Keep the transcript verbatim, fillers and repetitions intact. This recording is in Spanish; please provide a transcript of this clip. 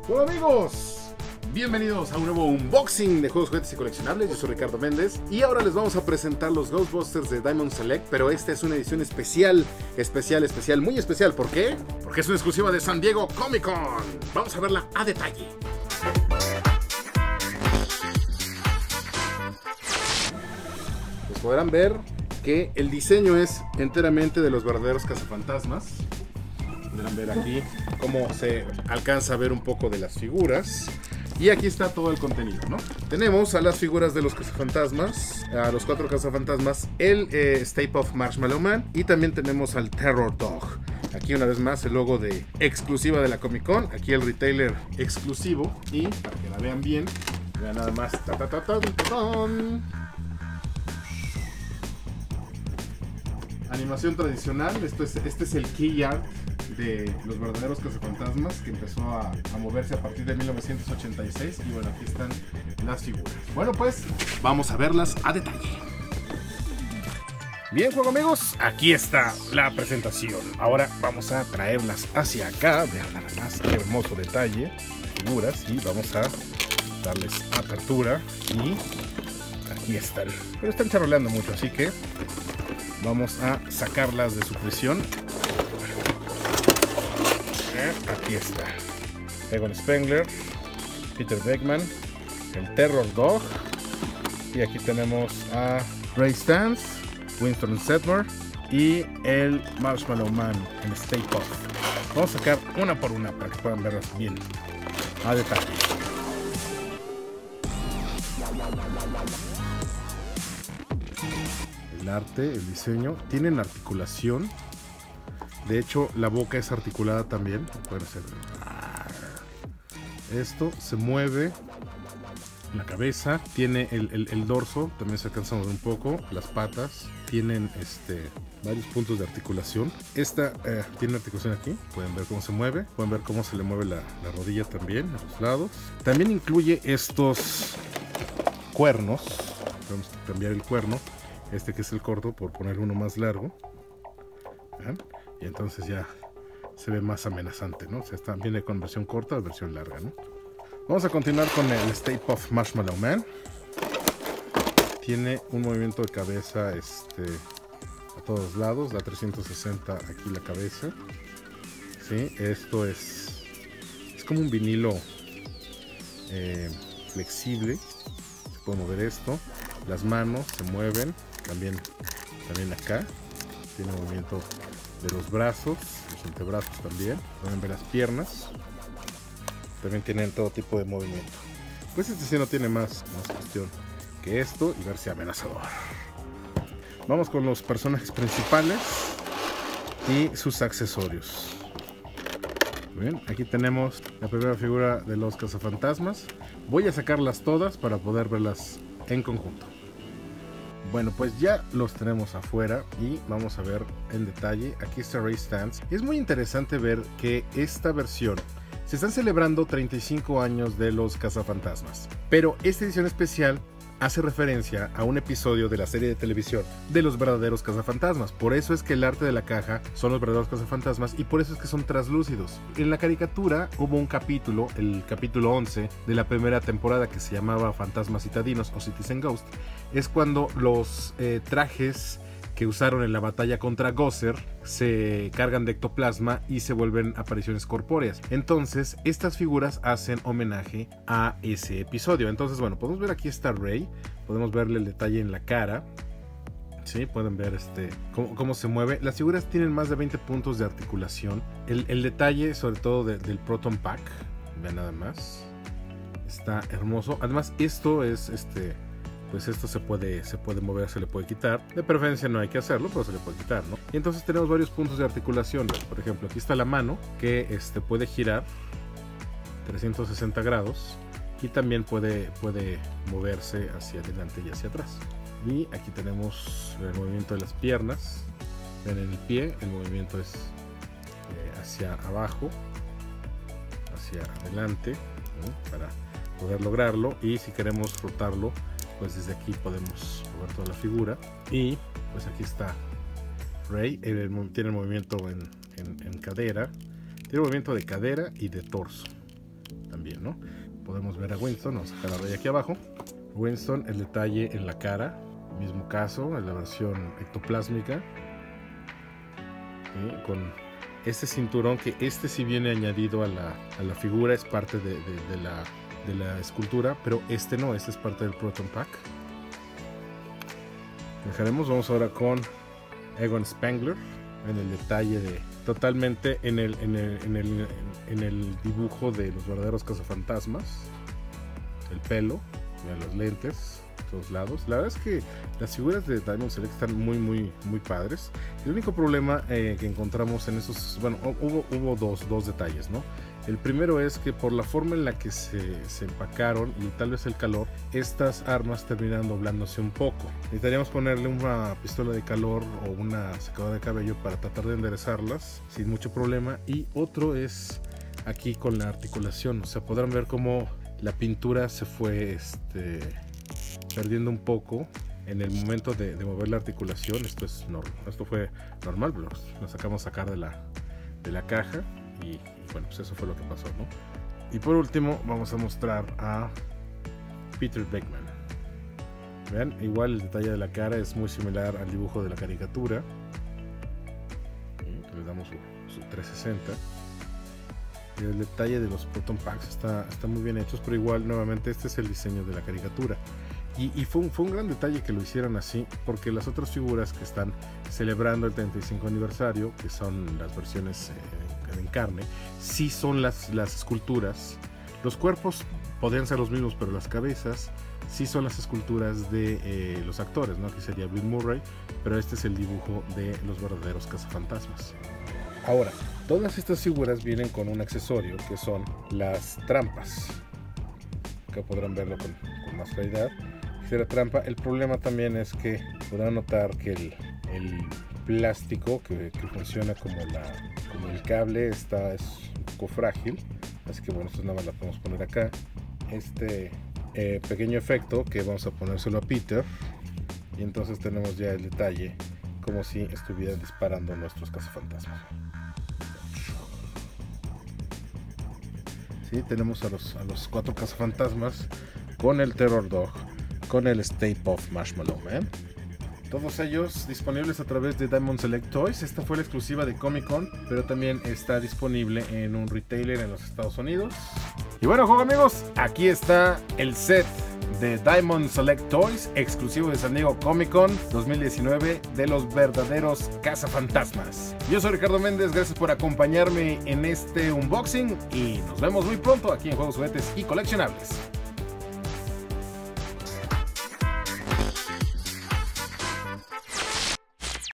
Hola amigos, bienvenidos a un nuevo unboxing de juegos, juguetes y coleccionables. Yo soy Ricardo Méndez y ahora les vamos a presentar los Ghostbusters de Diamond Select. Pero esta es una edición especial, especial, especial, muy especial. ¿Por qué? Porque es una exclusiva de San Diego Comic Con. Vamos a verla a detalle. Pues podrán ver que el diseño es enteramente de los verdaderos cazafantasmas. Podrán ver aquí cómo se alcanza a ver un poco de las figuras. Y aquí está todo el contenido, ¿no? Tenemos a las figuras de los cazafantasmas, a los cuatro cazafantasmas, el eh, Stay Puft Marshmallow Man, y también tenemos al Terror Dog. Aquí una vez más el logo de exclusiva de la Comic Con, aquí el retailer exclusivo, y para que la vean bien, vean nada más. Ta, ta, ta, ta, ta, ta. Animación tradicional. Esto es, este es el key art de los verdaderos cazafantasmas, que empezó a, a moverse a partir de mil novecientos ochenta y seis. Y bueno, aquí están las figuras. Bueno, pues vamos a verlas a detalle. Bien, juego amigos, aquí está la presentación. Ahora vamos a traerlas hacia acá. Vean nada más qué hermoso detalle de figuras. Y vamos a darles apertura. Y aquí están. Pero están charoleando mucho, así que vamos a sacarlas de su prisión. Aquí está Egon Spengler, Peter Venkman, el Terror Dog, y aquí tenemos a Ray Stantz, Winston Sedmore y el Marshmallow Man en Stay Puft. Vamos a sacar una por una para que puedan verlas bien a detalle. El arte, el diseño, tienen articulación. De hecho, la boca es articulada también. Pueden hacer. Esto se mueve. La cabeza tiene el, el, el dorso, también se alcanza a mover un poco. Las patas tienen este, varios puntos de articulación. Esta eh, tiene articulación aquí. Pueden ver cómo se mueve. Pueden ver cómo se le mueve la, la rodilla también a los lados. También incluye estos cuernos. Vamos a cambiar el cuerno. Este que es el corto, por poner uno más largo. ¿Ven? Y entonces ya se ve más amenazante, ¿no? O sea, está, viene con versión corta o versión larga, ¿no? Vamos a continuar con el Stay Puft Marshmallow Man. Tiene un movimiento de cabeza este, a todos lados, da trescientos sesenta aquí la cabeza. ¿Sí? Esto es, es como un vinilo eh, flexible. Se puede mover esto. Las manos se mueven, también, también acá. Tiene movimiento de los brazos, los antebrazos también. Pueden ver las piernas. También tienen todo tipo de movimiento. Pues este sí no tiene más, más cuestión que esto y verse amenazador. Vamos con los personajes principales y sus accesorios. Bien, aquí tenemos la primera figura de los cazafantasmas. Voy a sacarlas todas para poder verlas en conjunto. Bueno, pues ya los tenemos afuera y vamos a ver en detalle. Aquí está Ray Stantz. Es muy interesante ver que esta versión se están celebrando treinta y cinco años de los cazafantasmas, pero esta edición especial hace referencia a un episodio de la serie de televisión de los verdaderos cazafantasmas. Por eso es que el arte de la caja son los verdaderos cazafantasmas y por eso es que son translúcidos. En la caricatura hubo un capítulo, el capítulo once de la primera temporada, que se llamaba Fantasmas Citadinos o Citizen Ghost. Es cuando los eh, trajes que usaron en la batalla contra Gozer se cargan de ectoplasma y se vuelven apariciones corpóreas. Entonces estas figuras hacen homenaje a ese episodio. Entonces bueno, podemos ver aquí está Ray, podemos verle el detalle en la cara. Sí, pueden ver este cómo, cómo se mueve. Las figuras tienen más de veinte puntos de articulación. El, el detalle sobre todo de, del Proton Pack, vean nada más, está hermoso. Además esto es este pues esto se puede, se puede mover, se le puede quitar. De preferencia no hay que hacerlo, pero se le puede quitar, ¿no? Y entonces tenemos varios puntos de articulación. Por ejemplo, aquí está la mano, que este, puede girar trescientos sesenta grados. Y también puede, puede moverse hacia adelante y hacia atrás. Y aquí tenemos el movimiento de las piernas. Ven en el pie, el movimiento es eh, hacia abajo, hacia adelante, ¿no? Para poder lograrlo. Y si queremos frotarlo, pues desde aquí podemos mover toda la figura. Y pues aquí está Ray. Él tiene movimiento en, en, en cadera, tiene movimiento de cadera y de torso. también, ¿no? Podemos ver a Winston, vamos a sacar la raya aquí abajo. Winston, el detalle en la cara, mismo caso, en la versión ectoplásmica, ¿sí? Con este cinturón, que este sí viene añadido a la, a la figura, es parte de, de, de, la, de la escultura, pero este no, este es parte del Proton Pack. Dejaremos, vamos ahora con Egon Spengler, en el detalle de totalmente en el, en el, en el, en el dibujo de los verdaderos cazafantasmas, el pelo, los lentes, todos lados. La verdad es que las figuras de Diamond Select están muy muy muy padres. El único problema eh, que encontramos en esos, bueno, hubo, hubo dos, dos detalles, ¿no? El primero es que por la forma en la que se, se empacaron y tal vez el calor, estas armas terminan doblándose un poco. Necesitaríamos ponerle una pistola de calor o una secadora de cabello para tratar de enderezarlas sin mucho problema. Y otro es aquí con la articulación, o sea, podrán ver cómo la pintura se fue este, perdiendo un poco en el momento de, de mover la articulación. Esto es normal, esto fue normal, pero lo sacamos a sacar de la, de la caja y, y bueno, pues eso fue lo que pasó, ¿no? Y por último vamos a mostrar a Peter Beckman. Vean, igual el detalle de la cara es muy similar al dibujo de la caricatura. Le damos su, su trescientos sesenta. Y el detalle de los Proton Packs está, está muy bien hechos, pero igual nuevamente este es el diseño de la caricatura. Y, y fue, un, fue un gran detalle que lo hicieran así, porque las otras figuras que están celebrando el treinta y cinco aniversario, que son las versiones eh, en carne, sí son las, las esculturas. Los cuerpos podrían ser los mismos, pero las cabezas sí son las esculturas de eh, los actores, ¿no? Aquí sería Bill Murray, pero este es el dibujo de los verdaderos cazafantasmas. Ahora, todas estas figuras vienen con un accesorio que son las trampas. Acá podrán verlo con, con más claridad. La trampa, el problema también es que podrán notar que el, el plástico que, que funciona como, la, como el cable está, es un poco frágil, así que bueno, esto nada más la podemos poner acá. Este eh, pequeño efecto que vamos a ponérselo a Peter, y entonces tenemos ya el detalle como si estuvieran disparando nuestros cazafantasmas. Sí, tenemos a los, a los cuatro cazafantasmas con el Terror Dog, con el Stay Puft Marshmallow Man. Todos ellos disponibles a través de Diamond Select Toys. Esta fue la exclusiva de Comic Con, pero también está disponible en un retailer en los Estados Unidos. Y bueno, juego amigos, aquí está el set de Diamond Select Toys, exclusivo de San Diego Comic Con dos mil diecinueve, de los verdaderos cazafantasmas. Yo soy Ricardo Méndez, gracias por acompañarme en este unboxing y nos vemos muy pronto aquí en Juegos, Juguetes y Coleccionables.